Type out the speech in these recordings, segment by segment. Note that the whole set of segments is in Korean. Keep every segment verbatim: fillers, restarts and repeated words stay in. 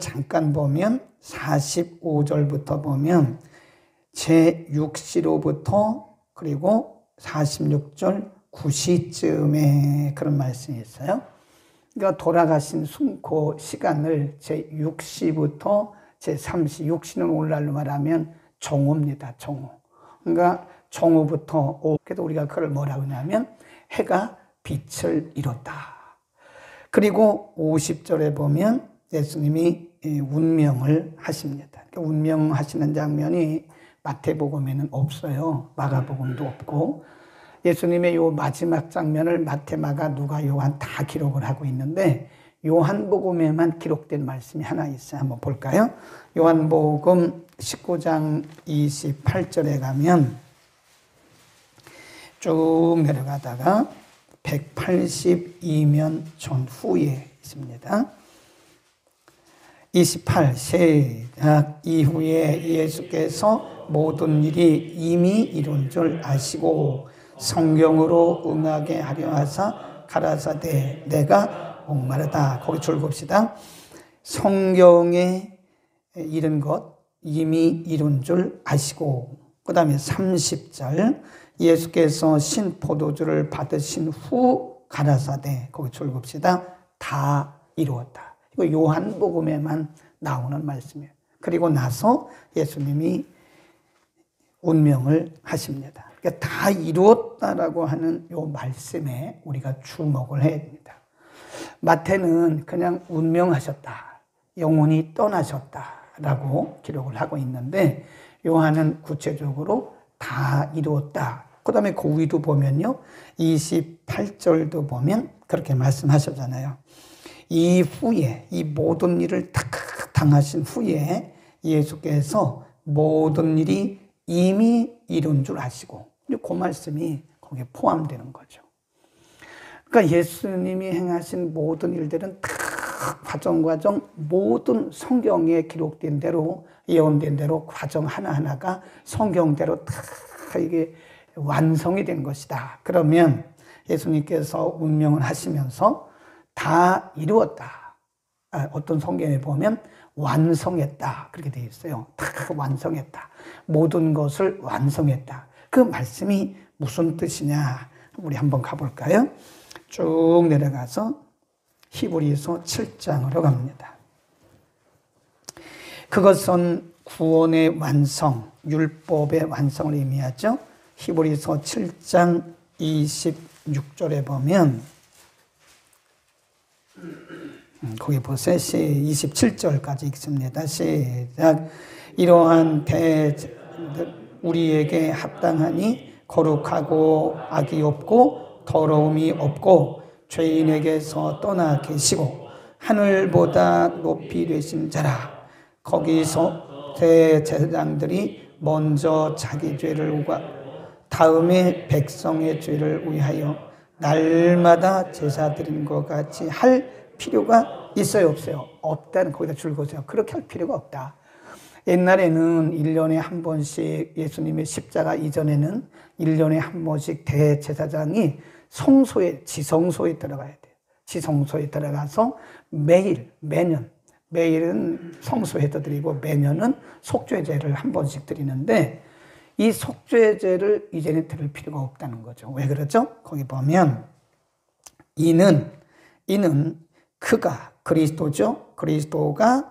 잠깐 보면 사십오 절부터 보면 제육 시로부터 그리고 사십육 절 구 시쯤에 그런 말씀이 있어요. 그러니까 돌아가신 숨고 시간을 제육 시부터 제삼십육 시는 오늘날로 말하면 정오입니다. 정오. 그러니까 정오부터 오후. 그래도 우리가 그걸 뭐라고 하냐면 해가 빛을 잃었다. 그리고 오십 절에 보면 예수님이 운명을 하십니다. 그러니까 운명하시는 장면이 마태복음에는 없어요. 마가복음도 없고. 예수님의 요 마지막 장면을 마태, 마가, 누가, 요한 다 기록을 하고 있는데 요한복음에만 기록된 말씀이 하나 있어요. 한번 볼까요? 요한복음 십구 장 이십팔 절에 가면 쭉 내려가다가 백팔십이 년 전후에 있습니다. 이십팔 시작. 이후에 예수께서 모든 일이 이미 이룬 줄 아시고 성경으로 응하게 하려 하사 가라사대 내가 목마르다. 거기 줄봅시다. 성경에 이른 것 이미 이룬 줄 아시고, 그 다음에 삼십 절 예수께서 신포도주를 받으신 후 가라사대, 거기 줄봅시다. 다 이루었다. 이거 요한복음에만 나오는 말씀이에요. 그리고 나서 예수님이 운명을 하십니다. 그러니까 다 이루었다라고 하는 요 말씀에 우리가 주목을 해야 됩니다. 마태는 그냥 운명하셨다, 영혼이 떠나셨다라고 기록을 하고 있는데 요한은 구체적으로 다 이루었다. 그 다음에 그 위도 보면요, 이십팔 절도 보면 그렇게 말씀하셨잖아요. 이후에, 이 모든 일을 다 당하신 후에 예수께서 모든 일이 이미 이룬 줄 아시고, 그 말씀이 거기에 포함되는 거죠. 그러니까 예수님이 행하신 모든 일들은 다 과정 과정 모든 성경에 기록된 대로, 예언된 대로 과정 하나하나가 성경대로 다 이게 완성이 된 것이다. 그러면 예수님께서 운명을 하시면서 다 이루었다. 아, 어떤 성경에 보면 완성했다. 그렇게 되어 있어요. 다 완성했다. 모든 것을 완성했다. 그 말씀이 무슨 뜻이냐? 우리 한번 가볼까요? 쭉 내려가서 히브리서 칠 장으로 갑니다. 그것은 구원의 완성, 율법의 완성을 의미하죠. 히브리서 칠 장 이십육 절에 보면 거기 보세요. 이십칠 절까지 읽습니다. 시작. 이러한 대 우리에게 합당하니 거룩하고 악이 없고 더러움이 없고 죄인에게서 떠나 계시고 하늘보다 높이 되신 자라. 거기서 대제사장들이 먼저 자기 죄를 우가 다음에 백성의 죄를 위하여 날마다 제사 드리는 것 같이 할 필요가 있어요, 없어요? 없다는, 거기다 줄 거세요. 그렇게 할 필요가 없다. 옛날에는 일 년에 한 번씩, 예수님의 십자가 이전에는 일 년에 한 번씩 대제사장이 성소에, 지성소에 들어가야 돼요. 지성소에 들어가서 매일, 매년, 매일은 성소에도 드리고 매년은 속죄제를 한 번씩 드리는데 이 속죄제를 이제는 드릴 필요가 없다는 거죠. 왜 그러죠? 거기 보면 이는, 이는 그가, 그리스도죠. 그리스도가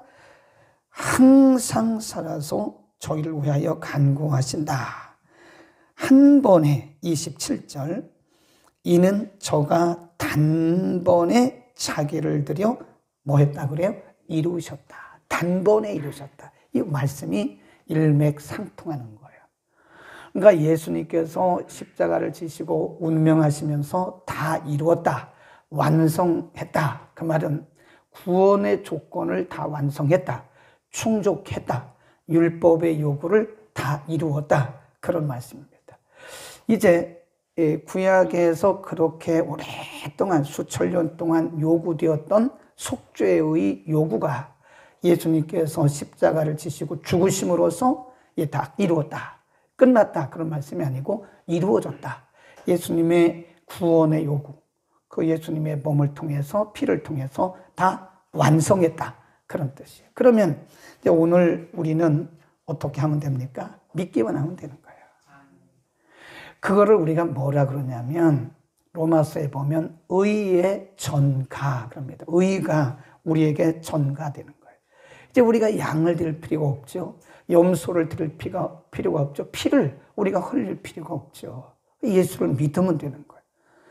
항상 살아서 저희를 위하여 간구하신다. 한 번에 이십칠 절 이는 저가 단번에 자기를 들여 뭐 했다 그래요? 이루셨다. 단번에 이루셨다. 이 말씀이 일맥상통하는 거예요. 그러니까 예수님께서 십자가를 지시고 운명하시면서 다 이루었다. 완성했다. 그 말은 구원의 조건을 다 완성했다. 충족했다. 율법의 요구를 다 이루었다. 그런 말씀입니다. 이제 구약에서 그렇게 오랫동안 수천 년 동안 요구되었던 속죄의 요구가 예수님께서 십자가를 지시고 죽으심으로써 다 이루었다. 끝났다. 그런 말씀이 아니고 이루어졌다. 예수님의 구원의 요구, 그 예수님의 몸을 통해서, 피를 통해서 다 완성했다. 그런 뜻이에요. 그러면 이제 오늘 우리는 어떻게 하면 됩니까? 믿기만 하면 되는 거예요. 그거를 우리가 뭐라 그러냐면 로마서에 보면 의의 전가 그럽니다. 의가 우리에게 전가되는 거예요. 이제 우리가 양을 드릴 필요가 없죠. 염소를 드릴 필요가, 필요가 없죠. 피를 우리가 흘릴 필요가 없죠. 예수를 믿으면 되는 거예요.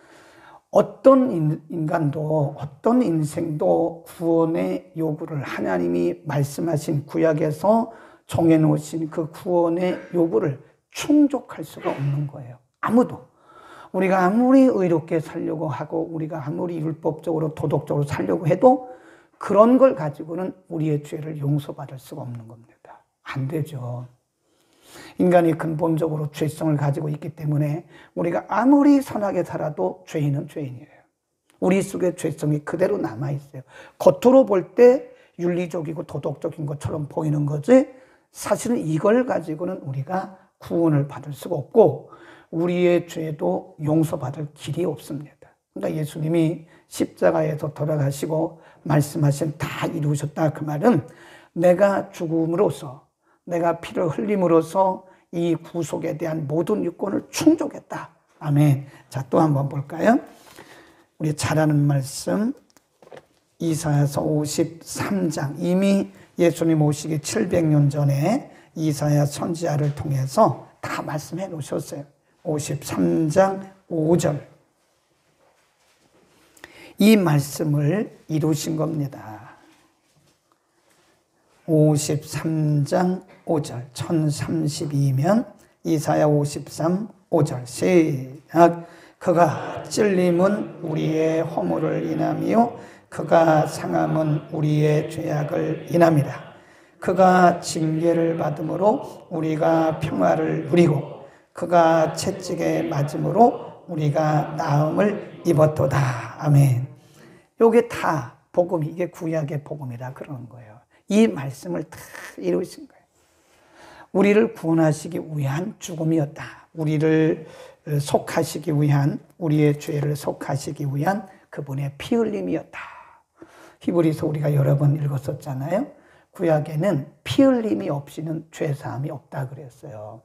어떤 인간도 어떤 인생도 구원의 요구를 하나님이 말씀하신 구약에서 정해놓으신 그 구원의 요구를 충족할 수가 없는 거예요. 아무도. 우리가 아무리 의롭게 살려고 하고 우리가 아무리 율법적으로 도덕적으로 살려고 해도 그런 걸 가지고는 우리의 죄를 용서받을 수가 없는 겁니다. 안 되죠. 인간이 근본적으로 죄성을 가지고 있기 때문에 우리가 아무리 선하게 살아도 죄인은 죄인이에요. 우리 속에 죄성이 그대로 남아있어요. 겉으로 볼 때 윤리적이고 도덕적인 것처럼 보이는 거지 사실은 이걸 가지고는 우리가 구원을 받을 수가 없고 우리의 죄도 용서받을 길이 없습니다. 그러니까 예수님이 십자가에서 돌아가시고 말씀하신 다 이루셨다 그 말은 내가 죽음으로써 내가 피를 흘림으로써 이 구속에 대한 모든 유권을 충족했다. 아멘. 자, 또 한번 볼까요? 우리 잘 아는 말씀 이사야서 오십삼 장 이미 예수님 오시기 칠백 년 전에 이사야 선지자를 통해서 다 말씀해 놓으셨어요. 오십삼 장 오 절 이 말씀을 이루신 겁니다. 오십삼 장 오 절 천삼십이면 이사야 오십삼 오 절 시작. 그가 찔림은 우리의 허물을 인하며 그가 상함은 우리의 죄악을 인함이라. 그가 징계를 받음으로 우리가 평화를 누리고 그가 채찍에 맞음으로 우리가 나음을 입었도다. 아멘. 요게 다 복음이 이게 구약의 복음이라 그러는 거예요. 이 말씀을 다 이루신 거예요. 우리를 구원하시기 위한 죽음이었다. 우리를 속하시기 위한 우리의 죄를 속하시기 위한 그분의 피 흘림이었다. 히브리서 우리가 여러 번 읽었었잖아요. 구약에는 피 흘림이 없이는 죄 사함이 없다 그랬어요.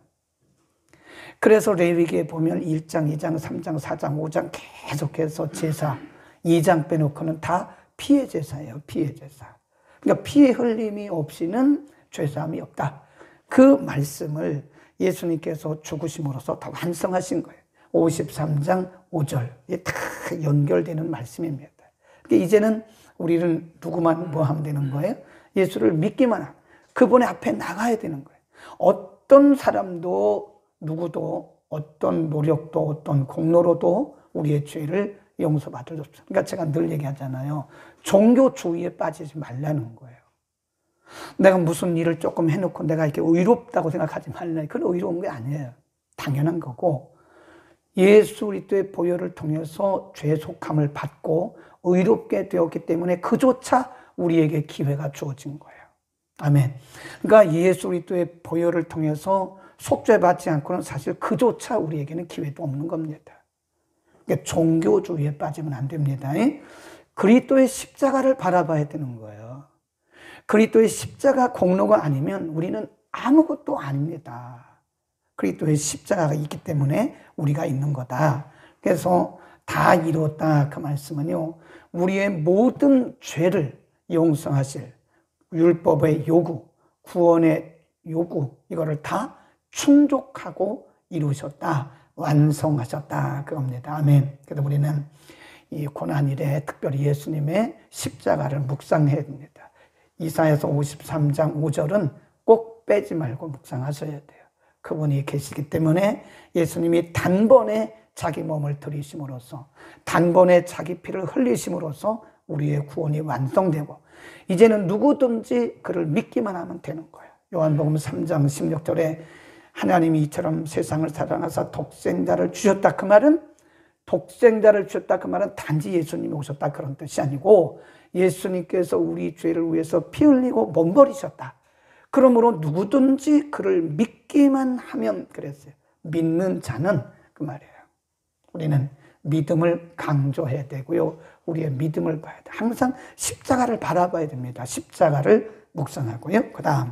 그래서 레위기에 보면 일 장, 이 장, 삼 장, 사 장, 오 장 계속해서 제사 이 장 빼놓고는 다 피의 제사예요. 피의 제사. 그러니까 피의 흘림이 없이는 죄 사함이 없다. 그 말씀을 예수님께서 죽으심으로써 다 완성하신 거예요. 오십삼 장 오 절. 이게 다 연결되는 말씀입니다. 그러니까 이제는 우리는 누구만 뭐 하면 되는 거예요? 예수를 믿기만 하고 그분의 앞에 나가야 되는 거예요. 어떤 사람도 누구도 어떤 노력도 어떤 공로로도 우리의 죄를 용서받을 수 없어요. 그러니까 제가 늘 얘기하잖아요. 종교주의에 빠지지 말라는 거예요. 내가 무슨 일을 조금 해놓고 내가 이렇게 의롭다고 생각하지 말라. 그건 의로운 게 아니에요. 당연한 거고 예수 그리스도의 보혈을 통해서 죄 속함을 받고 의롭게 되었기 때문에 그조차 우리에게 기회가 주어진 거예요. 아멘. 그러니까 예수 그리스도의 보혈을 통해서 속죄받지 않고는 사실 그조차 우리에게는 기회도 없는 겁니다. 그러니까 종교주의에 빠지면 안 됩니다. 그리스도의 십자가를 바라봐야 되는 거예요. 그리스도의 십자가 공로가 아니면 우리는 아무것도 아닙니다. 그리스도의 십자가가 있기 때문에 우리가 있는 거다. 그래서 다 이루었다 그 말씀은요. 우리의 모든 죄를 용서하실 율법의 요구, 구원의 요구 이거를 다 충족하고 이루셨다. 완성하셨다 그겁니다. 아멘. 그래서 우리는 이 고난일에 특별히 예수님의 십자가를 묵상해야 됩니다. 이사야서 오십삼 장 오 절은 꼭 빼지 말고 묵상하셔야 돼요. 그분이 계시기 때문에 예수님이 단번에 자기 몸을 들이심으로써 단번에 자기 피를 흘리심으로써 우리의 구원이 완성되고 이제는 누구든지 그를 믿기만 하면 되는 거예요. 요한복음 삼 장 십육 절에 하나님이 이처럼 세상을 사랑하사 독생자를 주셨다 그 말은 독생자를 주셨다 그 말은 단지 예수님이 오셨다 그런 뜻이 아니고 예수님께서 우리 죄를 위해서 피 흘리고 몸 버리셨다. 그러므로 누구든지 그를 믿기만 하면 그랬어요. 믿는 자는 그 말이에요. 우리는 믿음을 강조해야 되고요. 우리의 믿음을 봐야 돼. 항상 십자가를 바라봐야 됩니다. 십자가를 묵상하고요. 그 다음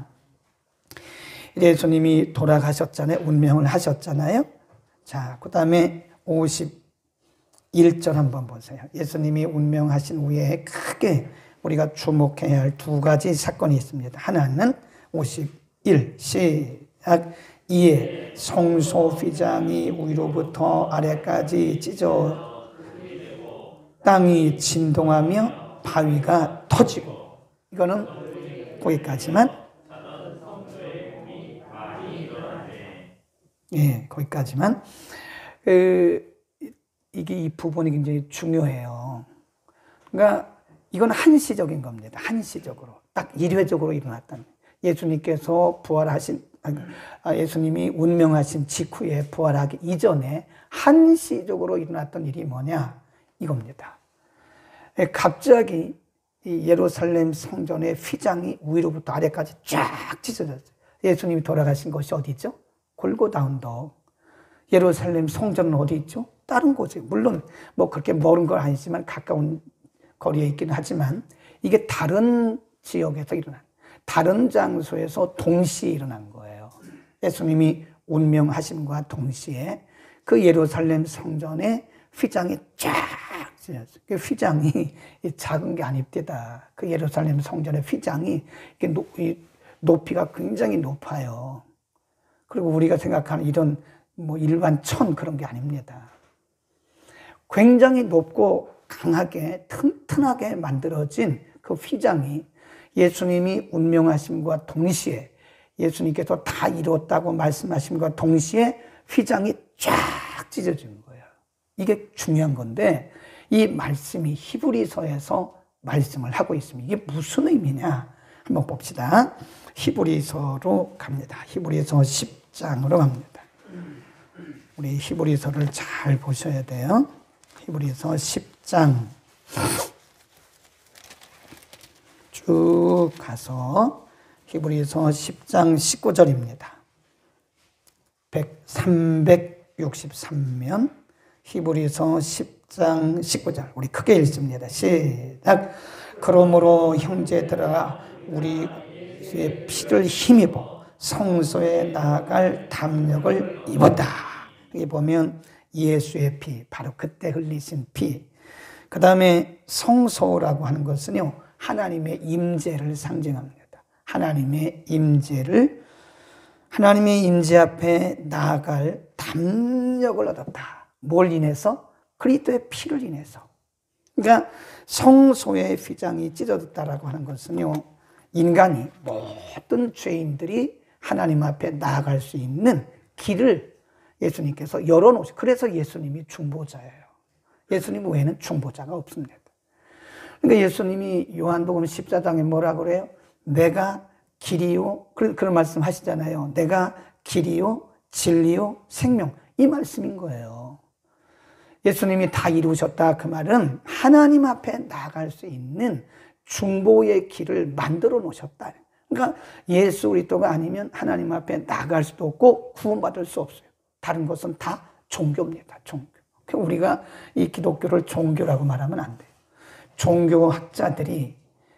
예수님이 돌아가셨잖아요. 운명을 하셨잖아요. 자, 그 다음에 오십일 절 한번 보세요. 예수님이 운명하신 후에 크게 우리가 주목해야 할 두 가지 사건이 있습니다. 하나는 오십일, 시작. 이에 성소 휘장이 위로부터 아래까지 찢어 땅이 진동하며 바위가 터지고, 이거는 거기까지만, 예, 거기까지만. 그, 이게 이 부분이 굉장히 중요해요. 그러니까 이건 한시적인 겁니다. 한시적으로. 딱 일회적으로 일어났다는. 예수님께서 부활하신, 예수님이 운명하신 직후에 부활하기 이전에 한시적으로 일어났던 일이 뭐냐? 이겁니다. 갑자기 이 예루살렘 성전의 휘장이 위로부터 아래까지 쫙 찢어졌어요. 예수님이 돌아가신 곳이 어디죠? 골고다 언덕. 예루살렘 성전은 어디 있죠? 다른 곳에. 물론 뭐 그렇게 멀은 건 아니지만 가까운 거리에 있긴 하지만 이게 다른 지역에서 일어난, 다른 장소에서 동시에 일어난 거예요. 예수님이 운명하심과 동시에 그 예루살렘 성전의 휘장이 쫙 찢어졌어요. 그 휘장이 작은 게 아닙니다. 그 예루살렘 성전의 휘장이 높이가 굉장히 높아요. 그리고 우리가 생각하는 이런 뭐 일반 천 그런 게 아닙니다. 굉장히 높고 강하게 튼튼하게 만들어진 그 휘장이 예수님이 운명하심과 동시에, 예수님께서 다 이뤘다고 말씀하심과 동시에 휘장이 쫙 찢어진 거예요. 이게 중요한 건데 이 말씀이 히브리서에서 말씀을 하고 있습니다. 이게 무슨 의미냐 한번 봅시다. 히브리서로 갑니다. 히브리서 십 장으로 갑니다. 우리 히브리서를 잘 보셔야 돼요. 히브리서 십 장 쭉 가서 히브리서 십 장 십구 절입니다. 삼백육십삼 면 히브리서 십 장 십구 절 우리 크게 읽습니다. 시작. 그러므로 형제들아 우리의 피를 힘입어 성소에 나아갈 담력을 입었다. 여기 보면 예수의 피, 바로 그때 흘리신 피. 그 다음에 성소라고 하는 것은요, 하나님의 임재를 상징합니다. 하나님의 임재를, 하나님의 임재 앞에 나아갈 담력을 얻었다. 뭘 인해서? 그리스도의 피를 인해서. 그러니까 성소의 휘장이 찢어졌다라고 하는 것은요, 인간이 모든 죄인들이 하나님 앞에 나아갈 수 있는 길을 예수님께서 열어놓으시. 그래서 예수님이 중보자예요. 예수님 외에는 중보자가 없습니다. 그러니까 예수님이 요한복음 십사 장에 뭐라고 그래요? 내가 길이요, 그런, 그런 말씀 하시잖아요. 내가 길이요, 진리요, 생명. 이 말씀인 거예요. 예수님이 다 이루셨다. 그 말은 하나님 앞에 나아갈 수 있는 중보의 길을 만들어 놓으셨다. 그러니까 예수 그리스도가 아니면 하나님 앞에 나아갈 수도 없고 구원받을 수 없어요. 다른 것은 다 종교입니다. 종교. 우리가 이 기독교를 종교라고 말하면 안 돼요. 종교학자들이,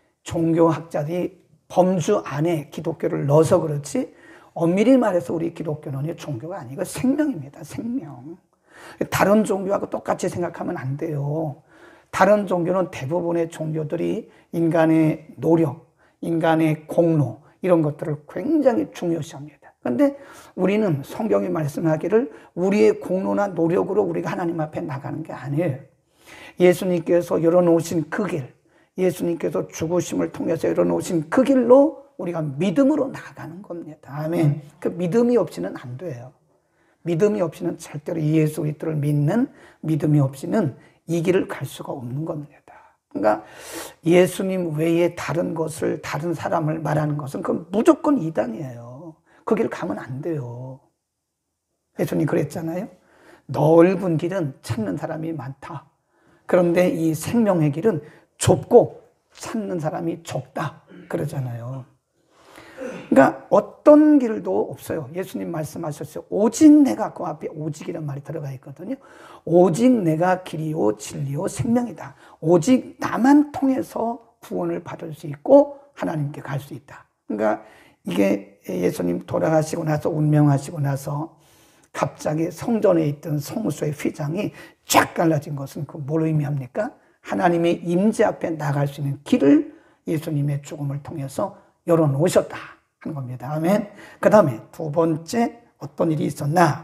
종교학자들이 범주 안에 기독교를 넣어서 그렇지, 엄밀히 말해서 우리 기독교는 종교가 아니고 생명입니다. 생명. 다른 종교하고 똑같이 생각하면 안 돼요. 다른 종교는 대부분의 종교들이 인간의 노력, 인간의 공로, 이런 것들을 굉장히 중요시합니다. 그런데 우리는 성경이 말씀하기를 우리의 공로나 노력으로 우리가 하나님 앞에 나가는 게 아니에요. 예수님께서 열어놓으신 그 길, 예수님께서 죽으심을 통해서 열어놓으신 그 길로 우리가 믿음으로 나가는 겁니다. 아멘. 그 믿음이 없이는 안 돼요. 믿음이 없이는 절대로 예수 그리스도를 믿는 믿음이 없이는 이 길을 갈 수가 없는 겁니다. 그러니까 예수님 외에 다른 것을, 다른 사람을 말하는 것은 그건 무조건 이단이에요. 그 길 가면 안 돼요. 예수님 그랬잖아요. 넓은 길은 찾는 사람이 많다. 그런데 이 생명의 길은 좁고 찾는 사람이 적다. 그러잖아요. 그러니까 어떤 길도 없어요. 예수님 말씀하셨어요. 오직 내가, 그 앞에 오직이라는 말이 들어가 있거든요. 오직 내가 길이요 진리요 생명이다. 오직 나만 통해서 구원을 받을 수 있고 하나님께 갈 수 있다. 그러니까 이게 예수님 돌아가시고 나서 운명하시고 나서 갑자기 성전에 있던 성소의 휘장이 쫙 갈라진 것은 그 뭘 의미합니까? 하나님의 임재 앞에 나갈 수 있는 길을 예수님의 죽음을 통해서 열어놓으셨다 하는 겁니다. 아멘. 그 다음에 두 번째 어떤 일이 있었나?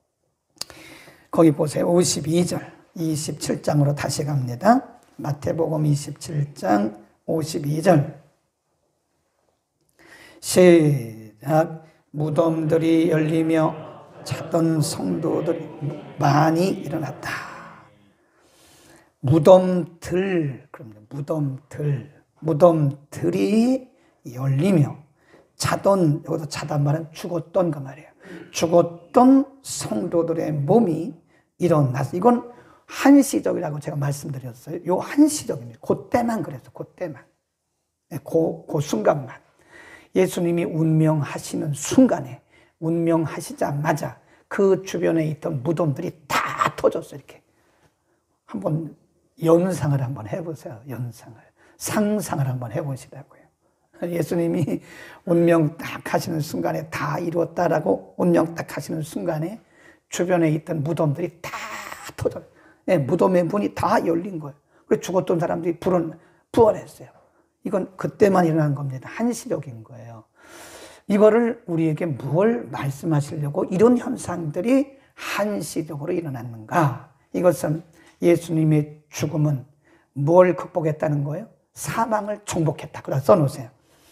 거기 보세요. 오십이 절, 이십칠 장으로 다시 갑니다. 마태복음 이십칠 장 오십이 절. 시작. 무덤들이 열리며 찾던 성도들이 많이 일어났다. 무덤들, 그럼요. 무덤들, 무덤들이 열리며 자던, 여기서 자단 말은 죽었던 그 말이에요. 죽었던 성도들의 몸이 일어났어. 이건 한시적이라고 제가 말씀드렸어요. 요 한시적입니다. 그때만 그랬어. 그때만. 그, 그 순간만. 예수님이 운명하시는 순간에, 운명하시자마자 그 주변에 있던 무덤들이 다 터졌어. 이렇게. 한번 연상을 한번 해보세요. 연상을. 상상을 한번 해보시라고요. 예수님이 운명 딱 하시는 순간에 다 이루었다라고 운명 딱 하시는 순간에 주변에 있던 무덤들이 다 터져. 네, 무덤의 문이 다 열린 거예요. 그래서 죽었던 사람들이 불은 부활했어요. 이건 그때만 일어난 겁니다. 한시적인 거예요. 이거를 우리에게 무엇을 말씀하시려고 이런 현상들이 한시적으로 일어났는가? 이것은 예수님의 죽음은 뭘 극복했다는 거예요? 사망을 정복했다. 그래서 써놓으세요.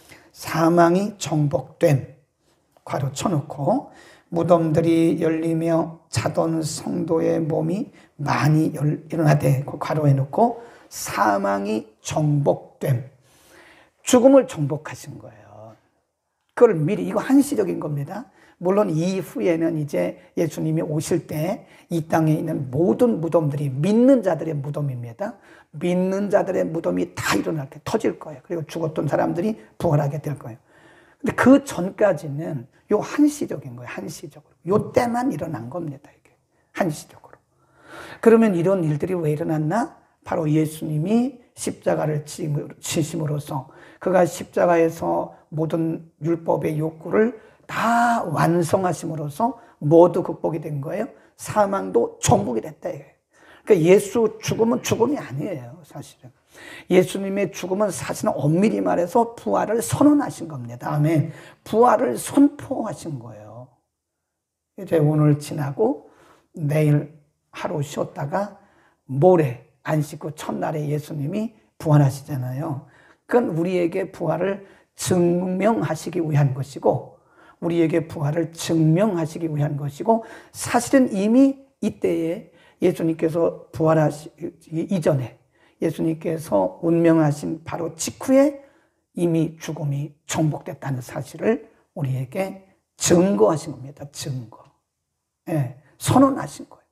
사망이 정복된, 괄호 쳐놓고, 무덤들이 열리며 자던 성도의 몸이 많이 열, 일어나되, 괄호에 놓고, 사망이 정복됨. 죽음을 정복하신 거예요. 그걸 미리, 이거 한시적인 겁니다. 물론 이후에는 이제 예수님이 오실 때 이 땅에 있는 모든 무덤들이 믿는 자들의 무덤입니다. 믿는 자들의 무덤이 다 일어날 때 터질 거예요. 그리고 죽었던 사람들이 부활하게 될 거예요. 근데 그 전까지는 요 한시적인 거예요. 한시적으로. 요 때만 일어난 겁니다. 이게. 한시적으로. 그러면 이런 일들이 왜 일어났나? 바로 예수님이 십자가를 치심으로써 그가 십자가에서 모든 율법의 욕구를 다 완성하심으로써 모두 극복이 된 거예요. 사망도 정복이 됐다. 그러니까 예수 죽음은 죽음이 아니에요. 사실은. 예수님의 죽음은 사실은 엄밀히 말해서 부활을 선언하신 겁니다. 아멘. 부활을 선포하신 거예요. 이제 오늘 지나고 내일 하루 쉬었다가 모레 안식 후 첫날에 예수님이 부활하시잖아요. 그건 우리에게 부활을 증명하시기 위한 것이고 우리에게 부활을 증명하시기 위한 것이고 사실은 이미 이때에 예수님께서 부활하시기 이전에 예수님께서 운명하신 바로 직후에 이미 죽음이 정복됐다는 사실을 우리에게 증거하신 겁니다. 증거. 예, 선언하신 거예요.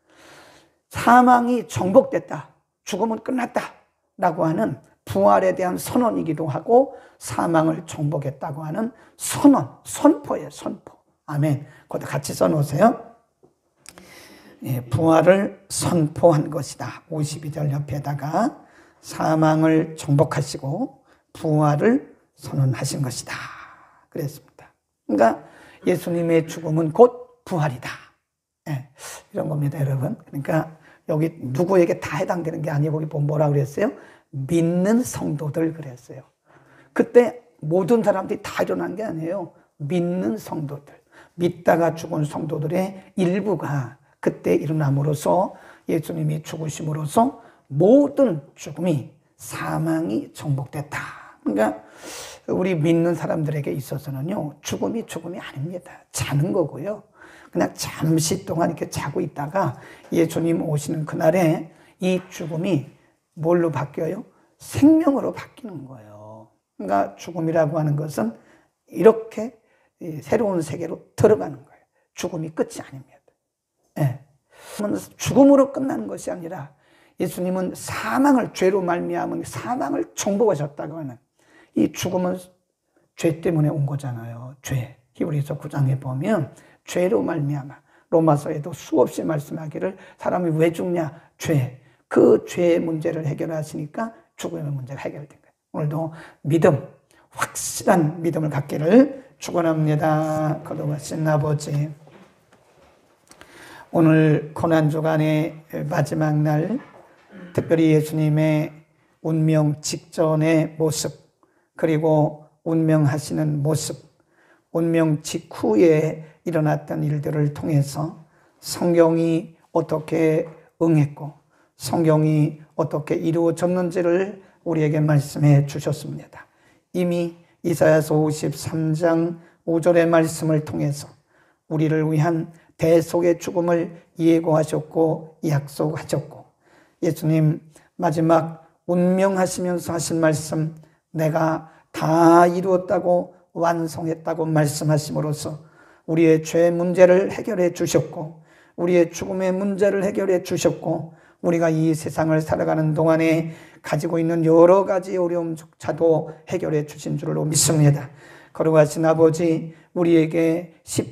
사망이 정복됐다. 죽음은 끝났다. 라고 하는 부활에 대한 선언이기도 하고 사망을 정복했다고 하는 선언, 선포예요. 선포. 아멘. 그것도 같이 써놓으세요. 예, 부활을 선포한 것이다. 오십이 절 옆에다가 사망을 정복하시고 부활을 선언하신 것이다. 그랬습니다. 그러니까 예수님의 죽음은 곧 부활이다. 예, 이런 겁니다, 여러분. 그러니까 여기 누구에게 다 해당되는 게 아니고 거기 보면 뭐라 그랬어요? 믿는 성도들 그랬어요. 그때 모든 사람들이 다 일어난 게 아니에요. 믿는 성도들. 믿다가 죽은 성도들의 일부가 그때 일어남으로써 예수님이 죽으심으로써 모든 죽음이 사망이 정복됐다. 그러니까 우리 믿는 사람들에게 있어서는요, 죽음이 죽음이 아닙니다. 자는 거고요. 그냥 잠시 동안 이렇게 자고 있다가 예수님 오시는 그날에 이 죽음이 뭘로 바뀌어요? 생명으로 바뀌는 거예요. 그러니까 죽음이라고 하는 것은 이렇게 새로운 세계로 들어가는 거예요. 죽음이 끝이 아닙니다. 네. 죽음으로 끝나는 것이 아니라 예수님은 사망을 죄로 말미암은 사망을 정복하셨다고 하는 이 죽음은 죄 때문에 온 거잖아요. 죄. 히브리서 구 장에 보면 죄로 말미암아, 로마서에도 수없이 말씀하기를 사람이 왜 죽냐? 죄. 그 죄의 문제를 해결하시니까 죽음의 문제가 해결된 거예요. 오늘도 믿음, 확실한 믿음을 갖기를 축원합니다. 거룩하신 아버지, 오늘 고난주간의 마지막 날, 특별히 예수님의 운명 직전의 모습, 그리고 운명하시는 모습, 운명 직후에 일어났던 일들을 통해서 성경이 어떻게 응했고 성경이 어떻게 이루어졌는지를 우리에게 말씀해 주셨습니다. 이미 이사야서 오십삼 장 오 절의 말씀을 통해서 우리를 위한 대속의 죽음을 예고하셨고 약속하셨고, 예수님 마지막 운명하시면서 하신 말씀, 내가 다 이루었다고 완성했다고 말씀하심으로써 우리의 죄 문제를 해결해 주셨고, 우리의 죽음의 문제를 해결해 주셨고, 우리가 이 세상을 살아가는 동안에 가지고 있는 여러 가지 어려움조차도 해결해 주신 줄로 믿습니다. 거룩하신 아버지, 우리에게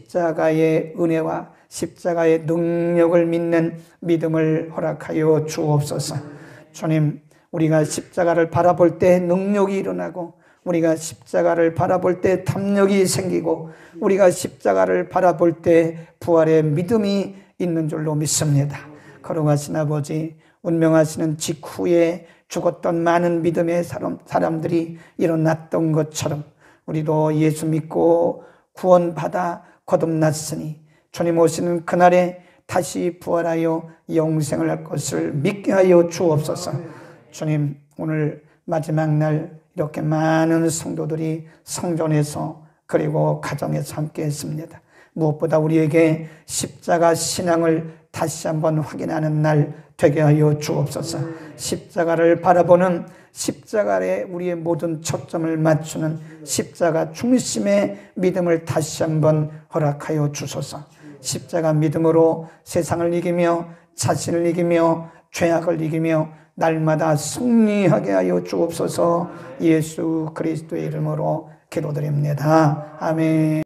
십자가의 은혜와 십자가의 능력을 믿는 믿음을 허락하여 주옵소서. 주님, 우리가 십자가를 바라볼 때 능력이 일어나고, 우리가 십자가를 바라볼 때 탐욕이 생기고, 우리가 십자가를 바라볼 때 부활의 믿음이 있는 줄로 믿습니다. 거룩하신 아버지, 운명하시는 직후에 죽었던 많은 믿음의 사람, 사람들이 일어났던 것처럼 우리도 예수 믿고 구원받아 거듭났으니 주님 오시는 그날에 다시 부활하여 영생을 할 것을 믿게 하여 주옵소서. 주님, 오늘 마지막 날 이렇게 많은 성도들이 성전에서 그리고 가정에서 함께 했습니다. 무엇보다 우리에게 십자가 신앙을 다시 한번 확인하는 날 되게 하여 주옵소서. 십자가를 바라보는, 십자가에 우리의 모든 초점을 맞추는 십자가 중심의 믿음을 다시 한번 허락하여 주소서. 십자가 믿음으로 세상을 이기며 자신을 이기며 죄악을 이기며 날마다 승리하게 하여 주옵소서. 예수 그리스도의 이름으로 기도드립니다. 아멘.